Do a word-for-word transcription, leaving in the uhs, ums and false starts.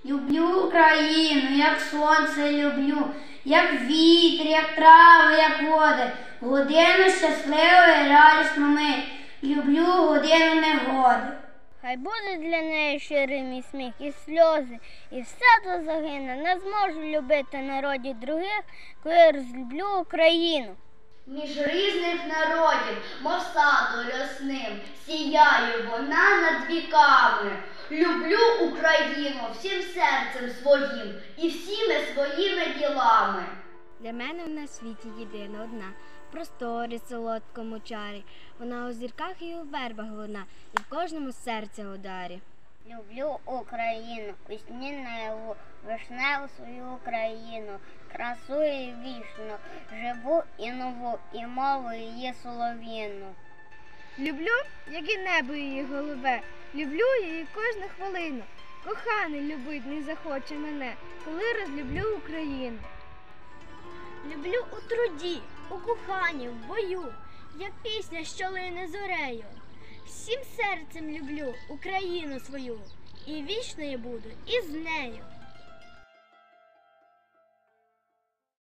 Люблю Україну, як сонце люблю, як вітер, як трави, як води. Годину щасливої, радісну мить. Люблю годину негоди. Хай буде для неї щирий мій сміх і сльози, і все то загине. Не зможу любити народів других, коли розлюблю Україну. Між різних народів, мов саду рясним, сіяє вона над віками. Люблю Україну всім серцем своїм і всіми своїми ділами. Для мене на світі єдина одна, в просторі солодкому чарі. Вона у зірках і у вербах вона, і в кожному серця ударі. Люблю Україну, весні неву, вишневу свою Україну, красу і вічну, живу і нову, і мову її солов'їну. Люблю, як і небо її голубе, люблю її кожну хвилину. Коханий любить не захоче мене, коли розлюблю Україну. Люблю у труді, у коханні, в бою, як пісня, що лине зорею. Всім серцем люблю Україну свою, і вічною буду із нею.